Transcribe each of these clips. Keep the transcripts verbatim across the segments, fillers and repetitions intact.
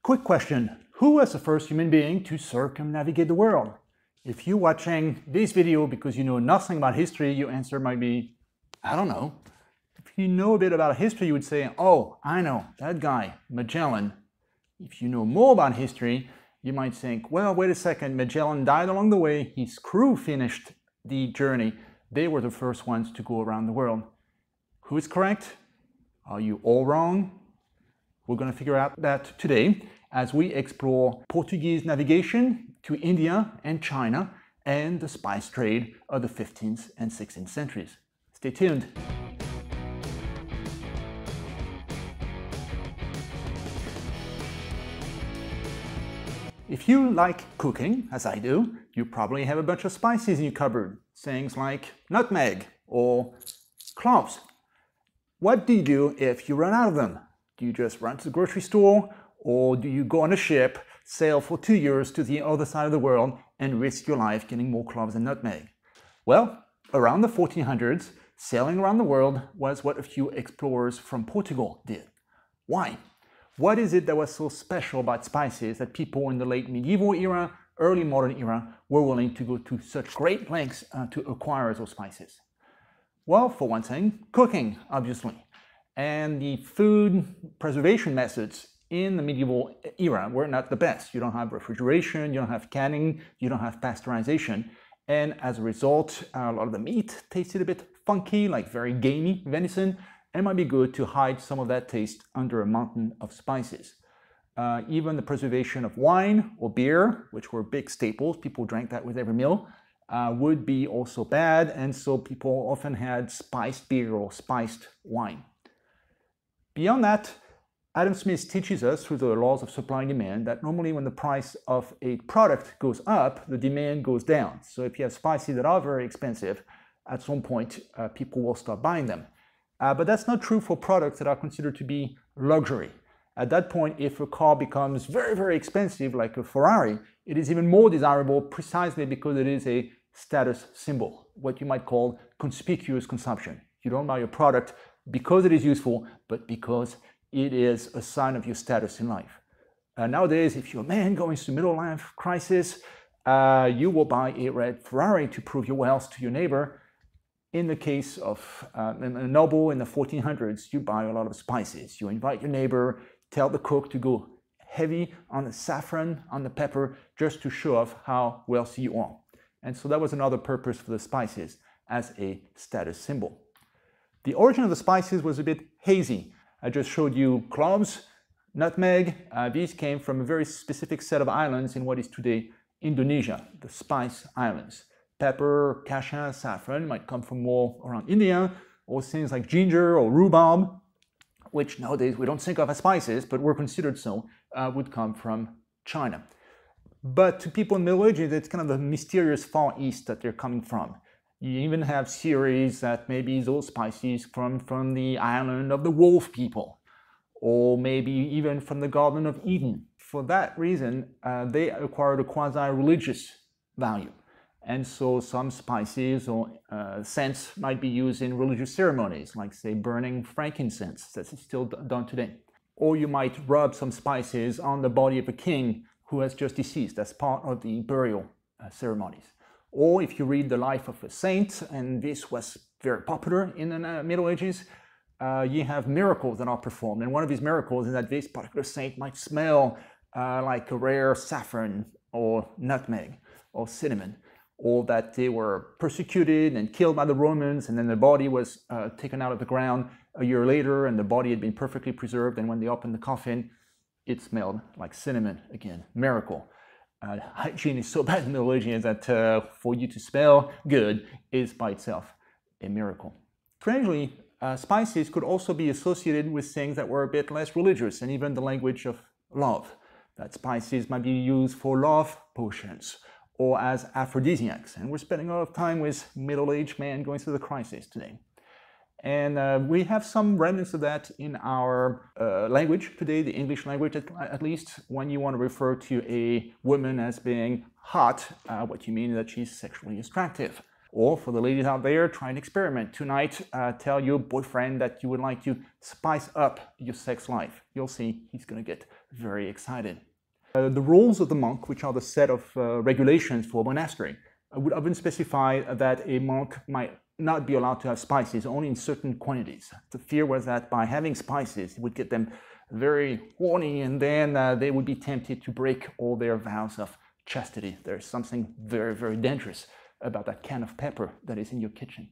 Quick question. Who was the first human being to circumnavigate the world? If you're watching this video because you know nothing about history, your answer might be, I don't know. If you know a bit about history, you would say, oh, I know, that guy, Magellan. If you know more about history, you might think, well, wait a second, Magellan died along the way, his crew finished the journey. They were the first ones to go around the world. Who is correct? Are you all wrong? We're going to figure out that today as we explore Portuguese navigation to India and China and the spice trade of the fifteenth and sixteenth centuries. Stay tuned. If you like cooking, as I do, you probably have a bunch of spices in your cupboard. Things like nutmeg or cloves. What do you do if you run out of them? Do you just run to the grocery store, or do you go on a ship, sail for two years to the other side of the world, and risk your life getting more cloves and nutmeg? Well, around the fourteen hundreds, sailing around the world was what a few explorers from Portugal did. Why? What is it that was so special about spices that people in the late medieval era, early modern era, were willing to go to such great lengths uh, to acquire those spices? Well, for one thing, cooking, obviously. And the food preservation methods in the medieval era were not the best. You don't have refrigeration, you don't have canning, you don't have pasteurization. And as a result, a lot of the meat tasted a bit funky, like very gamey venison, and it might be good to hide some of that taste under a mountain of spices. Uh, even the preservation of wine or beer, which were big staples, people drank that with every meal, uh, would be also bad, and so people often had spiced beer or spiced wine. Beyond that, Adam Smith teaches us through the laws of supply and demand that normally when the price of a product goes up, the demand goes down. So if you have spices that are very expensive, at some point uh, people will stop buying them. Uh, but that's not true for products that are considered to be luxury. At that point, if a car becomes very, very expensive, like a Ferrari, it is even more desirable precisely because it is a status symbol, what you might call conspicuous consumption. You don't buy a product because it is useful, but because it is a sign of your status in life. Uh, nowadays, if you're a man going through middle life crisis, uh, you will buy a red Ferrari to prove your wealth to your neighbor. In the case of uh, a noble in the fourteen hundreds, you buy a lot of spices. You invite your neighbor, tell the cook to go heavy on the saffron, on the pepper, just to show off how wealthy you are. And so that was another purpose for the spices, as a status symbol. The origin of the spices was a bit hazy. I just showed you cloves, nutmeg. Uh, these came from a very specific set of islands in what is today Indonesia, the Spice Islands. Pepper, cassia, saffron might come from more around India, or things like ginger or rhubarb, which nowadays we don't think of as spices, but were considered so, uh, would come from China. But to people in the Middle Ages, it's kind of the mysterious Far East that they're coming from. You even have theories that maybe those spices come from the island of the wolf people, or maybe even from the Garden of Eden. For that reason, uh, they acquired a quasi-religious value. And so some spices or uh, scents might be used in religious ceremonies, like say burning frankincense, that's still done today. Or you might rub some spices on the body of a king who has just deceased as part of the burial uh, ceremonies. Or if you read the life of a saint, and this was very popular in the Middle Ages, uh, you have miracles that are performed. And one of these miracles is that this particular saint might smell uh, like a rare saffron or nutmeg or cinnamon, or that they were persecuted and killed by the Romans, and then the body was uh, taken out of the ground a year later, and the body had been perfectly preserved, and when they opened the coffin, it smelled like cinnamon again. Miracle. Uh, hygiene is so bad in the Middle Ages that uh, for you to smell good is by itself a miracle. Strangely, uh, spices could also be associated with things that were a bit less religious, and even the language of love. That spices might be used for love potions or as aphrodisiacs. And we're spending a lot of time with middle-aged men going through the crisis today. And uh, we have some remnants of that in our uh, language today, the English language at, at least. When you want to refer to a woman as being hot, uh, what you mean is that she's sexually attractive. Or for the ladies out there, try an experiment. Tonight, uh, tell your boyfriend that you would like to spice up your sex life. You'll see he's going to get very excited. Uh, the rules of the monk, which are the set of uh, regulations for a monastery, uh, would often specify that a monk might not be allowed to have spices, only in certain quantities. The fear was that by having spices, it would get them very horny, and then uh, they would be tempted to break all their vows of chastity. There's something very, very dangerous about that can of pepper that is in your kitchen.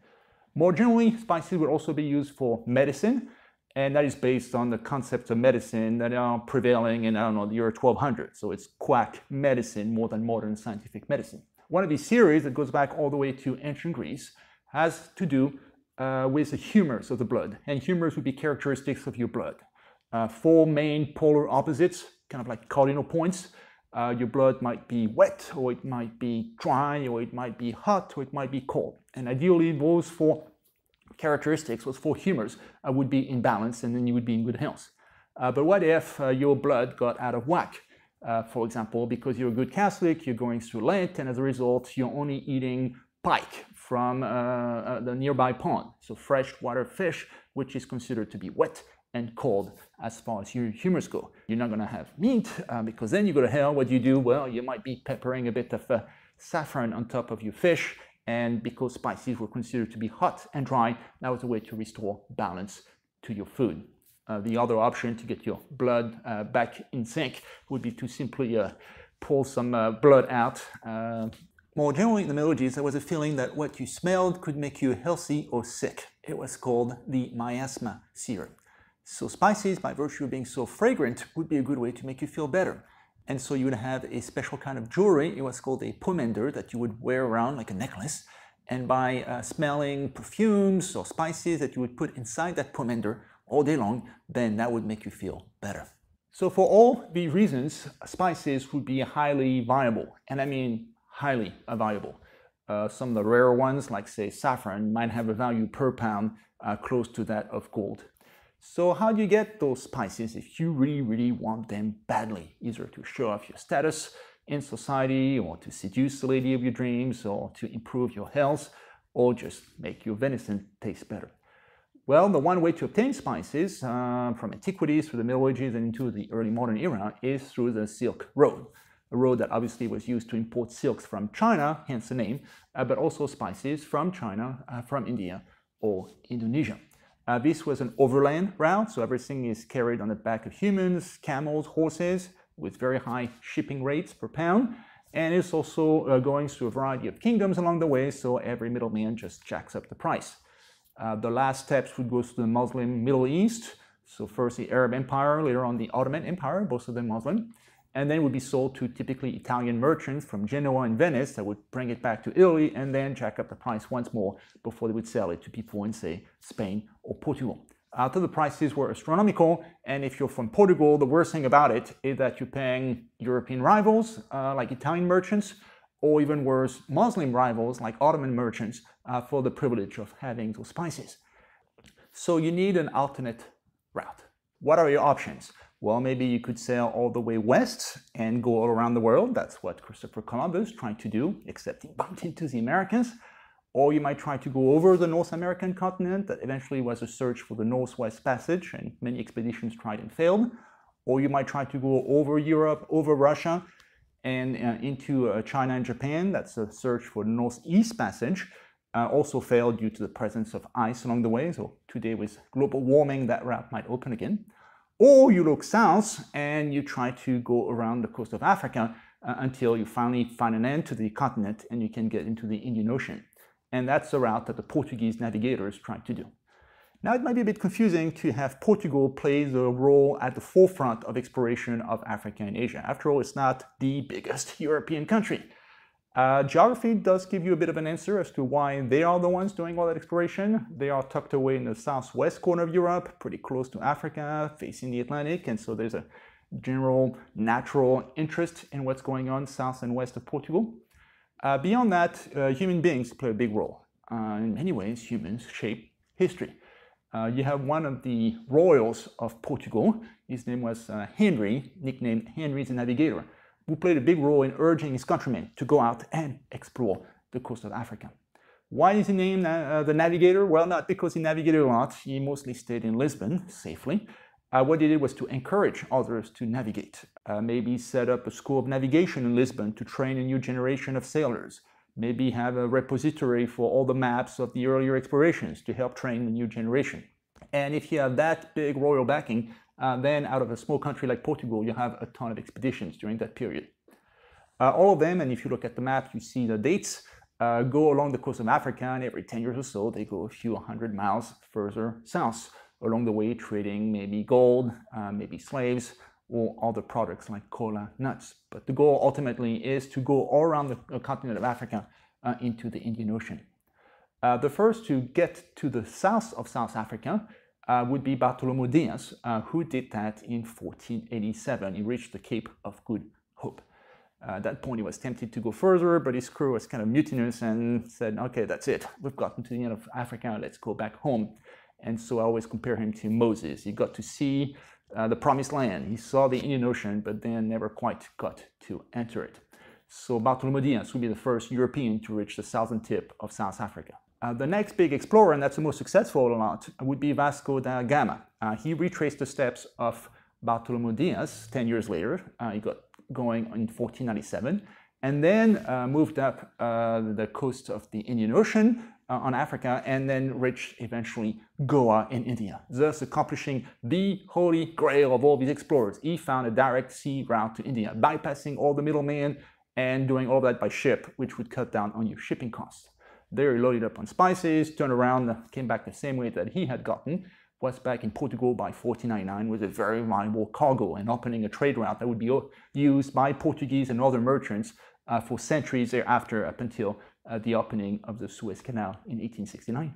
More generally, spices would also be used for medicine, and that is based on the concepts of medicine that are prevailing in, I don't know, the year twelve hundred. So it's quack medicine more than modern scientific medicine. One of these theories that goes back all the way to ancient Greece has to do uh, with the humors of the blood. And humors would be characteristics of your blood. Uh, four main polar opposites, kind of like cardinal points. Uh, your blood might be wet, or it might be dry, or it might be hot, or it might be cold. And ideally, those four characteristics, those four humors, uh, would be in balance, and then you would be in good health. Uh, but what if uh, your blood got out of whack? Uh, for example, because you're a good Catholic, you're going through Lent, and as a result, you're only eating pike from uh, uh, the nearby pond, so freshwater fish, which is considered to be wet and cold as far as your humors go. You're not going to have meat, uh, because then you go to hell. What do you do? Well, you might be peppering a bit of uh, saffron on top of your fish, and because spices were considered to be hot and dry, that was a way to restore balance to your food. Uh, the other option to get your blood uh, back in sync would be to simply uh, pull some uh, blood out. Uh, More generally, in the Middle Ages, there was a feeling that what you smelled could make you healthy or sick. It was called the miasma theory. So spices, by virtue of being so fragrant, would be a good way to make you feel better. And so you would have a special kind of jewelry. It was called a pomander that you would wear around like a necklace. And by uh, smelling perfumes or spices that you would put inside that pomander all day long, then that would make you feel better. So for all these reasons, spices would be highly valuable. And I mean highly valuable. Uh, some of the rarer ones, like say saffron, might have a value per pound uh, close to that of gold. So how do you get those spices if you really, really want them badly? Either to show off your status in society, or to seduce the lady of your dreams, or to improve your health, or just make your venison taste better. Well, the one way to obtain spices uh, from antiquities through the Middle Ages and into the early modern era is through the Silk Road. A road that obviously was used to import silks from China, hence the name, uh, but also spices from China, uh, from India, or Indonesia. Uh, this was an overland route, so everything is carried on the back of humans, camels, horses, with very high shipping rates per pound. And it's also uh, going through a variety of kingdoms along the way, so every middleman just jacks up the price. Uh, the last steps would go to the Muslim Middle East, so first the Arab Empire, later on the Ottoman Empire, both of them Muslim. And then would be sold to typically Italian merchants from Genoa and Venice that would bring it back to Italy and then jack up the price once more before they would sell it to people in, say, Spain or Portugal. After the prices were astronomical, and if you're from Portugal, the worst thing about it is that you're paying European rivals uh, like Italian merchants, or even worse, Muslim rivals like Ottoman merchants uh, for the privilege of having those spices. So you need an alternate route. What are your options? Well, maybe you could sail all the way west and go all around the world. That's what Christopher Columbus tried to do, except he bumped into the Americans. Or you might try to go over the North American continent. That eventually was a search for the Northwest Passage, and many expeditions tried and failed. Or you might try to go over Europe, over Russia, and uh, into uh, China and Japan. That's a search for the Northeast Passage. Uh, also failed due to the presence of ice along the way. So today with global warming, that route might open again. Or you look south and you try to go around the coast of Africa uh, until you finally find an end to the continent and you can get into the Indian Ocean. And that's the route that the Portuguese navigators tried to do. Now it might be a bit confusing to have Portugal play the role at the forefront of exploration of Africa and Asia. After all, it's not the biggest European country. Uh, geography does give you a bit of an answer as to why they are the ones doing all that exploration. They are tucked away in the southwest corner of Europe, pretty close to Africa, facing the Atlantic, and so there's a general natural interest in what's going on south and west of Portugal. Uh, beyond that, uh, human beings play a big role. Uh, in many ways, humans shape history. Uh, you have one of the royals of Portugal. His name was uh, Henry, nicknamed Henry the Navigator, who played a big role in urging his countrymen to go out and explore the coast of Africa. Why is he named uh, the Navigator? Well, not because he navigated a lot. He mostly stayed in Lisbon, safely. Uh, what they did was to encourage others to navigate. Uh, maybe set up a school of navigation in Lisbon to train a new generation of sailors. Maybe have a repository for all the maps of the earlier explorations to help train the new generation. And if you have that big royal backing, uh, then out of a small country like Portugal, you have a ton of expeditions during that period. Uh, all of them, and if you look at the map, you see the dates, uh, go along the coast of Africa, and every ten years or so, they go a few hundred miles further south, along the way trading maybe gold, uh, maybe slaves, or other products like cola nuts. But the goal ultimately is to go all around the continent of Africa uh, into the Indian Ocean. Uh, the first to get to the south of South Africa uh, would be Bartolomé Dias, uh, who did that in fourteen eighty-seven. He reached the Cape of Good Hope. Uh, at that point, he was tempted to go further, but his crew was kind of mutinous and said, okay, that's it. We've gotten to the end of Africa. Let's go back home. And so I always compare him to Moses. He got to see uh, the Promised Land. He saw the Indian Ocean, but then never quite got to enter it. So Bartolomé Dias would be the first European to reach the southern tip of South Africa. Uh, the next big explorer, and that's the most successful lot, would be Vasco da Gama. Uh, he retraced the steps of Bartolomé Dias ten years later. Uh, he got going in fourteen ninety-seven, and then uh, moved up uh, the coast of the Indian Ocean uh, on Africa, and then reached eventually Goa in India, thus accomplishing the holy grail of all these explorers. He found a direct sea route to India, bypassing all the middlemen and doing all that by ship, which would cut down on your shipping costs. There he loaded up on spices, turned around, came back the same way that he had gotten, was back in Portugal by fourteen ninety-nine with a very valuable cargo and opening a trade route that would be used by Portuguese and other merchants uh, for centuries thereafter, up until uh, the opening of the Suez Canal in eighteen sixty-nine.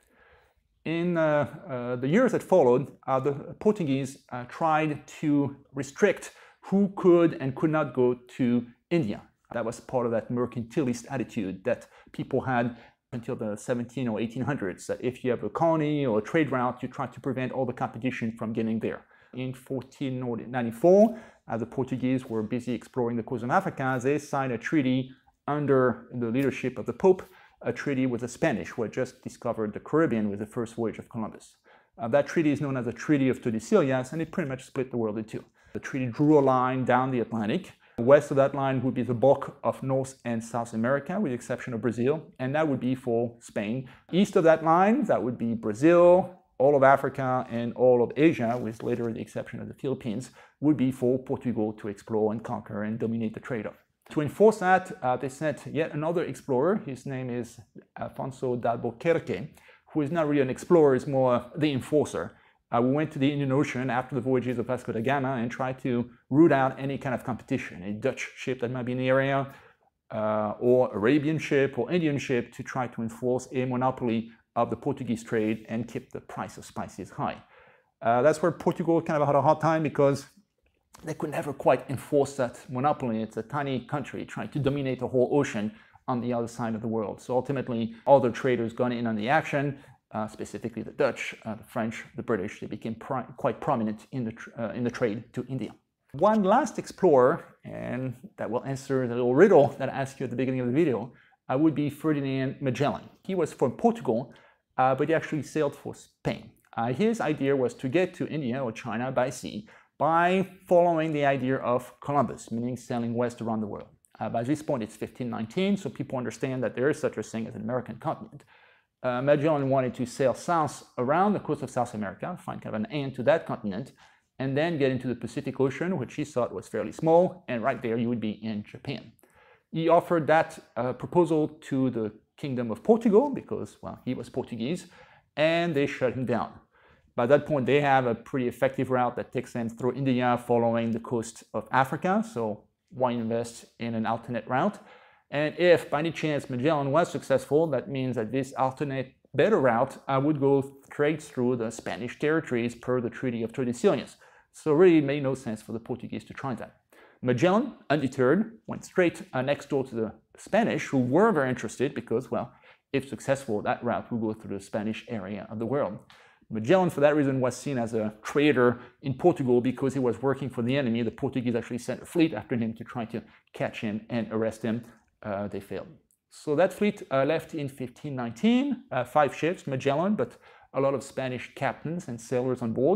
In uh, uh, the years that followed, uh, the Portuguese uh, tried to restrict who could and could not go to India. That was part of that mercantilist attitude that people had until the seventeen or eighteen hundreds, that if you have a colony or a trade route, you try to prevent all the competition from getting there. In fourteen ninety-four, as the Portuguese were busy exploring the coast of Africa, they signed a treaty under the leadership of the Pope, a treaty with the Spanish, who had just discovered the Caribbean with the first voyage of Columbus. Uh, that treaty is known as the Treaty of Tordesillas, and it pretty much split the world in two. The treaty drew a line down the Atlantic. West of that line would be the bulk of North and South America, with the exception of Brazil, and that would be for Spain. East of that line, that would be Brazil, all of Africa, and all of Asia, with later the exception of the Philippines, would be for Portugal to explore and conquer and dominate the trade of. To enforce that, uh, they sent yet another explorer. His name is Afonso d'Albuquerque, who is not really an explorer, is more the enforcer. Uh, we went to the Indian Ocean after the voyages of Vasco da Gama and tried to root out any kind of competition, a Dutch ship that might be in the area, uh, or Arabian ship or Indian ship, to try to enforce a monopoly of the Portuguese trade and keep the price of spices high. Uh, that's where Portugal kind of had a hard time, because they could never quite enforce that monopoly. It's a tiny country trying to dominate the whole ocean on the other side of the world. So ultimately, other traders got in on the action. Uh, specifically the Dutch, uh, the French, the British. They became pri quite prominent in the, uh, in the trade to India. One last explorer, and that will answer the little riddle that I asked you at the beginning of the video, uh, would be Ferdinand Magellan. He was from Portugal, uh, but he actually sailed for Spain. Uh, his idea was to get to India or China by sea by following the idea of Columbus, meaning sailing west around the world. Uh, by this point, it's fifteen nineteen, so people understand that there is such a thing as an American continent. Uh, Magellan wanted to sail south around the coast of South America, find kind of an end to that continent, and then get into the Pacific Ocean, which he thought was fairly small, and right there you would be in Japan. He offered that uh, proposal to the Kingdom of Portugal because, well, he was Portuguese, and they shut him down. By that point, they have a pretty effective route that takes them through India, following the coast of Africa, so why invest in an alternate route? And if by any chance Magellan was successful, that means that this alternate better route uh, would go straight through the Spanish territories per the Treaty of Tordesillas. So really it made no sense for the Portuguese to try that. Magellan, undeterred, went straight uh, next door to the Spanish, who were very interested because, well, if successful, that route would go through the Spanish area of the world. Magellan, for that reason, was seen as a traitor in Portugal because he was working for the enemy. The Portuguese actually sent a fleet after him to try to catch him and arrest him. Uh, they failed. So that fleet uh, left in fifteen nineteen, uh, five ships, Magellan, but a lot of Spanish captains and sailors on board.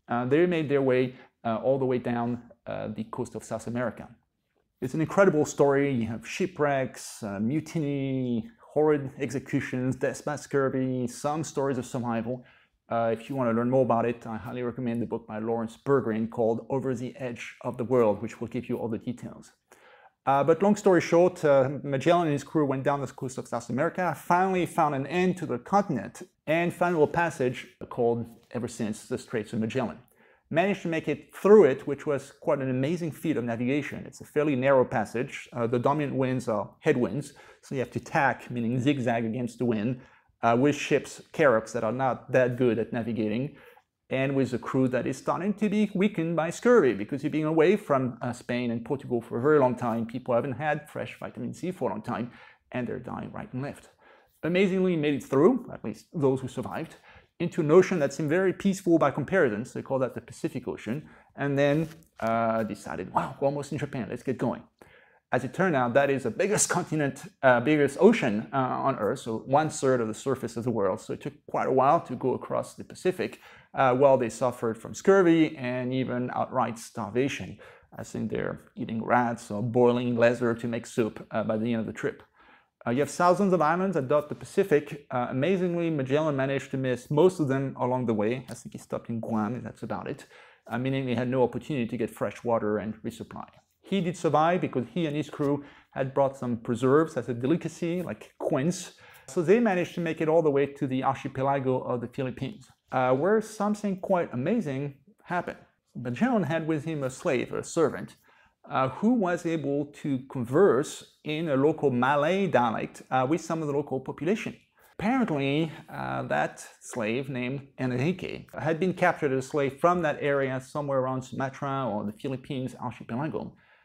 Uh, they made their way uh, all the way down uh, the coast of South America. It's an incredible story. You have shipwrecks, uh, mutiny, horrid executions, deaths by scurvy, some stories of survival. Uh, if you want to learn more about it, I highly recommend the book by Lawrence Berggren called Over the Edge of the World, which will give you all the details. Uh, but long story short, uh, Magellan and his crew went down the coast of South America, finally found an end to the continent, and found a little passage called, ever since, the Straits of Magellan. Managed to make it through it, which was quite an amazing feat of navigation. It's a fairly narrow passage. Uh, the dominant winds are headwinds, so you have to tack, meaning zigzag against the wind, uh, with ships, carracks that are not that good at navigating, and with a crew that is starting to be weakened by scurvy, because you've been away from uh, Spain and Portugal for a very long time. People haven't had fresh vitamin C for a long time, and they're dying right and left. Amazingly made it through, at least those who survived, into an ocean that seemed very peaceful by comparison, so they call that the Pacific Ocean, and then uh, decided, wow, we're almost in Japan, let's get going. As it turned out, that is the biggest continent, uh, biggest ocean uh, on Earth, so one third of the surface of the world, so it took quite a while to go across the Pacific, uh, while they suffered from scurvy and even outright starvation. I think they're eating rats or boiling leather to make soup uh, by the end of the trip. Uh, you have thousands of islands that dot the Pacific. Uh, amazingly, Magellan managed to miss most of them along the way. I think he stopped in Guam, and that's about it, uh, meaning they had no opportunity to get fresh water and resupply. He did survive because he and his crew had brought some preserves as a delicacy, like quince. So they managed to make it all the way to the archipelago of the Philippines, uh, where something quite amazing happened. Magellan had with him a slave, a servant, Uh, who was able to converse in a local Malay dialect uh, with some of the local population. Apparently, uh, that slave named Enrique had been captured as a slave from that area somewhere around Sumatra or the Philippines archipelago,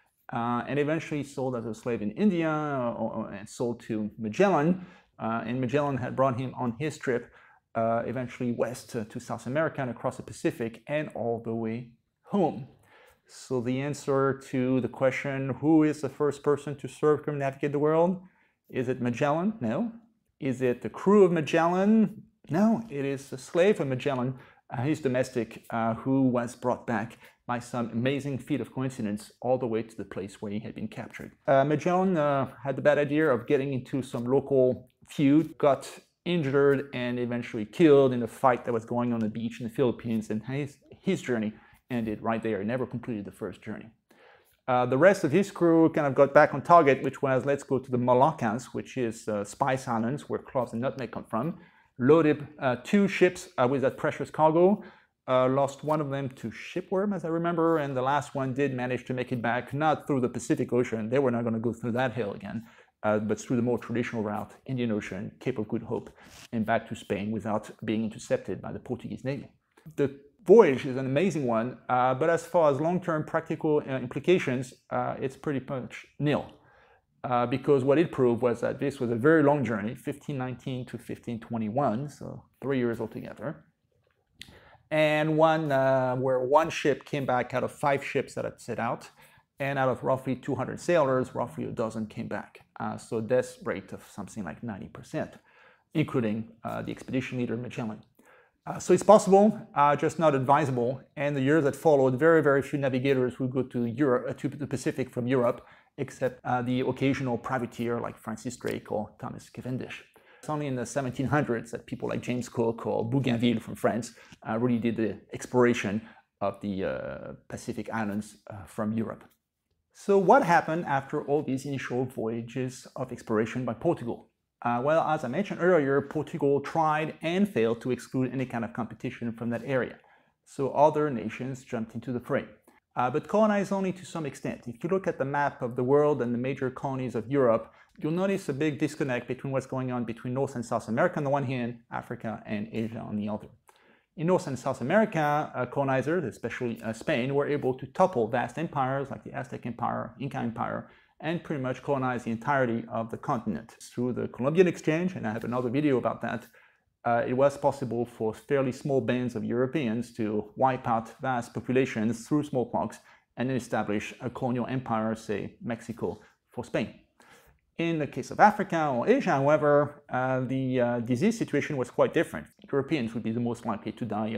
uh, and eventually sold as a slave in India or, or, and sold to Magellan, uh, and Magellan had brought him on his trip uh, eventually west uh, to South America and across the Pacific and all the way home. So the answer to the question, who is the first person to circumnavigate the world? Is it Magellan? No. Is it the crew of Magellan? No, it is a slave of Magellan, uh, his domestic, uh, who was brought back by some amazing feat of coincidence all the way to the place where he had been captured. Uh, Magellan uh, had the bad idea of getting into some local feud, got injured and eventually killed in a fight that was going on the beach in the Philippines, and his, his journey ended right there. He never completed the first journey. Uh, the rest of his crew kind of got back on target, which was, let's go to the Moluccas, which is uh, Spice Islands, where cloves and nutmeg come from. Loaded uh, two ships uh, with that precious cargo. Uh, lost one of them to shipworm, as I remember, and the last one did manage to make it back, not through the Pacific Ocean. They were not going to go through that hill again, uh, but through the more traditional route, Indian Ocean, Cape of Good Hope, and back to Spain without being intercepted by the Portuguese Navy. The voyage is an amazing one, uh, but as far as long-term practical uh, implications, uh, it's pretty much nil. Uh, because what it proved was that this was a very long journey, fifteen nineteen to fifteen twenty-one, so three years altogether. And one uh, where one ship came back out of five ships that had set out, and out of roughly two hundred sailors, roughly a dozen came back. Uh, so death rate of something like ninety percent, including uh, the expedition leader Magellan. Uh, so it's possible, uh, just not advisable. And the years that followed, very, very few navigators would go to Europe, uh, to the Pacific from Europe, except uh, the occasional privateer like Francis Drake or Thomas Cavendish. It's only in the seventeen hundreds that people like James Cook or Bougainville from France uh, really did the exploration of the uh, Pacific Islands uh, from Europe. So what happened after all these initial voyages of exploration by Portugal? Uh, well, as I mentioned earlier, Portugal tried and failed to exclude any kind of competition from that area. So other nations jumped into the fray, uh, but colonized only to some extent. If you look at the map of the world and the major colonies of Europe, you'll notice a big disconnect between what's going on between North and South America on the one hand, Africa and Asia on the other. In North and South America, uh, colonizers, especially uh, Spain, were able to topple vast empires like the Aztec Empire, Inca Empire, and pretty much colonize the entirety of the continent. Through the Colombian exchange, and I have another video about that, uh, it was possible for fairly small bands of Europeans to wipe out vast populations through smallpox and then establish a colonial empire, say Mexico, for Spain. In the case of Africa or Asia, however, uh, the uh, disease situation was quite different. Europeans would be the most likely to die of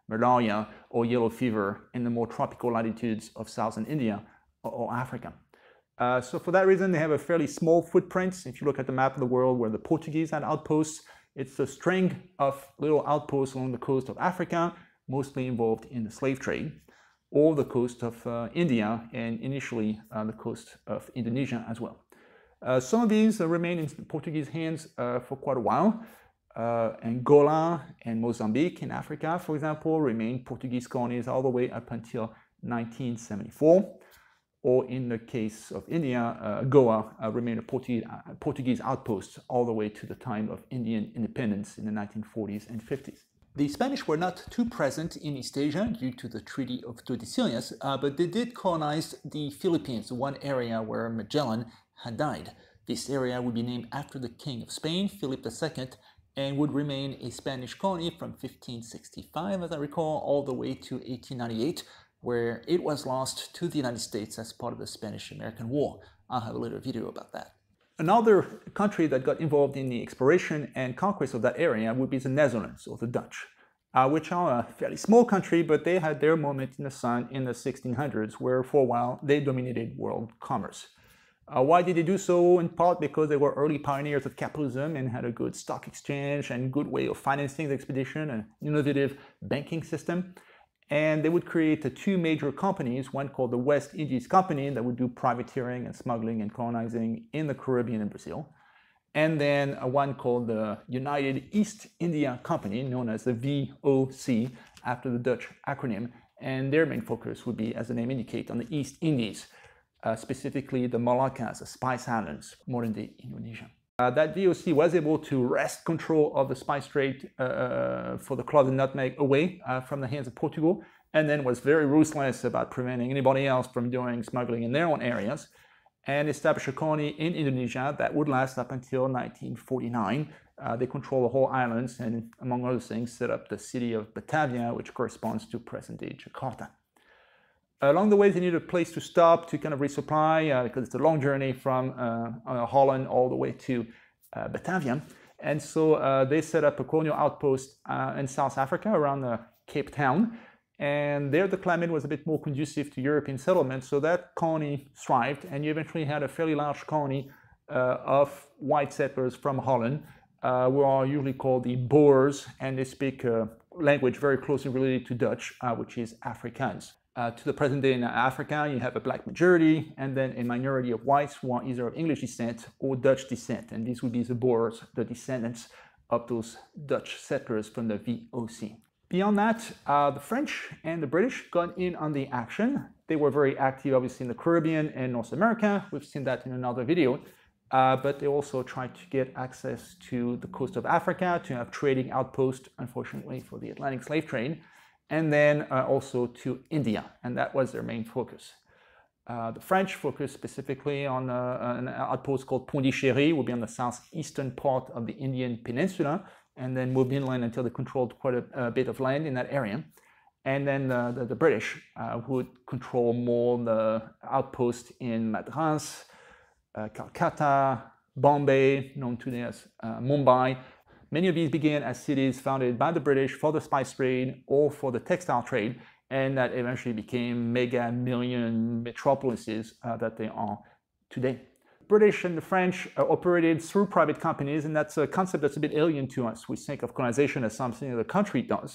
malaria or yellow fever in the more tropical latitudes of southern India or, or Africa. Uh, so for that reason, they have a fairly small footprint. If you look at the map of the world where the Portuguese had outposts, it's a string of little outposts along the coast of Africa, mostly involved in the slave trade, or the coast of uh, India, and initially uh, the coast of Indonesia as well. Uh, some of these uh, remain in Portuguese hands uh, for quite a while. Uh, Angola and Mozambique in Africa, for example, remained Portuguese colonies all the way up until nineteen seventy-four. Or in the case of India, uh, Goa uh, remained a Portuguese, uh, Portuguese outpost all the way to the time of Indian independence in the nineteen forties and fifties. The Spanish were not too present in East Asia due to the Treaty of Tordesillas, uh, but they did colonize the Philippines, one area where Magellan had died. This area would be named after the King of Spain, Philip the Second, and would remain a Spanish colony from fifteen sixty-five, as I recall, all the way to eighteen ninety-eight, where it was lost to the United States as part of the Spanish-American War. I'll have a little video about that. Another country that got involved in the exploration and conquest of that area would be the Netherlands, or the Dutch, uh, which are a fairly small country, but they had their moment in the sun in the sixteen hundreds, where for a while they dominated world commerce. Uh, why did they do so? In part because they were early pioneers of capitalism and had a good stock exchange and good way of financing the expedition, an innovative banking system. And they would create uh, two major companies, one called the West Indies Company that would do privateering and smuggling and colonizing in the Caribbean and Brazil. And then uh, one called the United East India Company, known as the V O C, after the Dutch acronym. And their main focus would be, as the name indicates, on the East Indies, uh, specifically the Moluccas, the Spice Islands, modern-day Indonesia. Uh, that V O C was able to wrest control of the spice trade uh, for the clove and nutmeg away uh, from the hands of Portugal, and then was very ruthless about preventing anybody else from doing smuggling in their own areas, and established a colony in Indonesia that would last up until nineteen forty-nine. Uh, they control the whole islands and, among other things, set up the city of Batavia, which corresponds to present-day Jakarta. Along the way, they needed a place to stop to kind of resupply uh, because it's a long journey from uh, uh, Holland all the way to uh, Batavia. And so uh, they set up a colonial outpost uh, in South Africa around uh, Cape Town. And there the climate was a bit more conducive to European settlement. So that colony thrived, and you eventually had a fairly large colony uh, of white settlers from Holland, uh, who are usually called the Boers, and they speak a language very closely related to Dutch, uh, which is Afrikaans. Uh, to the present day in Africa, you have a black majority and then a minority of whites who are either of English descent or Dutch descent. And these would be the Boers, the descendants of those Dutch settlers from the V O C. Beyond that, uh, the French and the British got in on the action. They were very active, obviously, in the Caribbean and North America. We've seen that in another video. Uh, but they also tried to get access to the coast of Africa, to have trading outposts, unfortunately, for the Atlantic slave trade, and then uh, also to India, and that was their main focus. Uh, the French focused specifically on uh, an outpost called Pondichéry, would be on the southeastern part of the Indian peninsula, and then moved inland until they controlled quite a, a bit of land in that area. And then uh, the, the British uh, would control more the outposts in Madras, uh, Calcutta, Bombay, known today as uh, Mumbai. Many of these began as cities founded by the British for the spice trade or for the textile trade, and that eventually became mega million metropolises uh, that they are today. British and the French uh, operated through private companies, and that's a concept that's a bit alien to us. We think of colonization as something that the country does.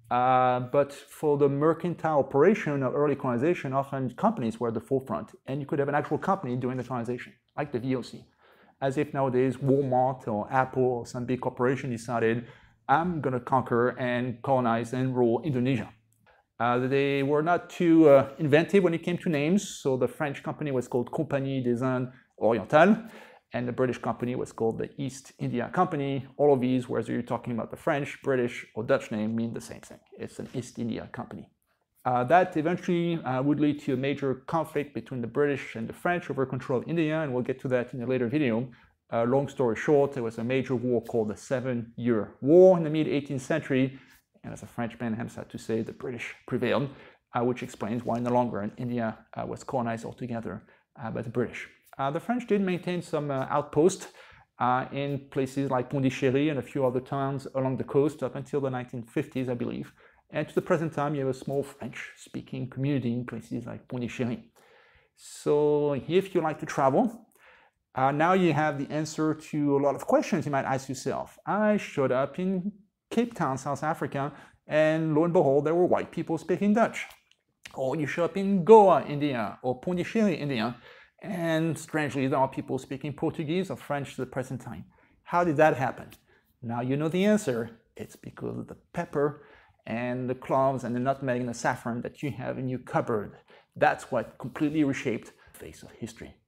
Uh, but for the mercantile operation of early colonization, often companies were at the forefront, and you could have an actual company doing the colonization, like the V O C. As if nowadays Walmart or Apple or some big corporation decided, I'm going to conquer and colonize and rule Indonesia. Uh, they were not too uh, inventive when it came to names, so the French company was called Compagnie des Indes Orientales, and the British company was called the East India Company. All of these, whether you're talking about the French, British, or Dutch name, mean the same thing. It's an East India Company. Uh, that eventually uh, would lead to a major conflict between the British and the French over control of India, and we'll get to that in a later video. Uh, long story short, there was a major war called the Seven-Year War in the mid eighteenth century, and as a Frenchman has had to say, the British prevailed, uh, which explains why no longer India uh, was colonized altogether uh, by the British. Uh, the French did maintain some uh, outposts uh, in places like Pondichéry and a few other towns along the coast up until the nineteen fifties, I believe. And to the present time, you have a small French-speaking community in places like Pondicherry. So if you like to travel, uh, now you have the answer to a lot of questions you might ask yourself. I showed up in Cape Town, South Africa, and lo and behold, there were white people speaking Dutch. Or you show up in Goa, India, or Pondicherry, India, and strangely, there are people speaking Portuguese or French to the present time. How did that happen? Now you know the answer. It's because of the pepper and the cloves and the nutmeg and the saffron that you have in your cupboard. That's what completely reshaped the face of history.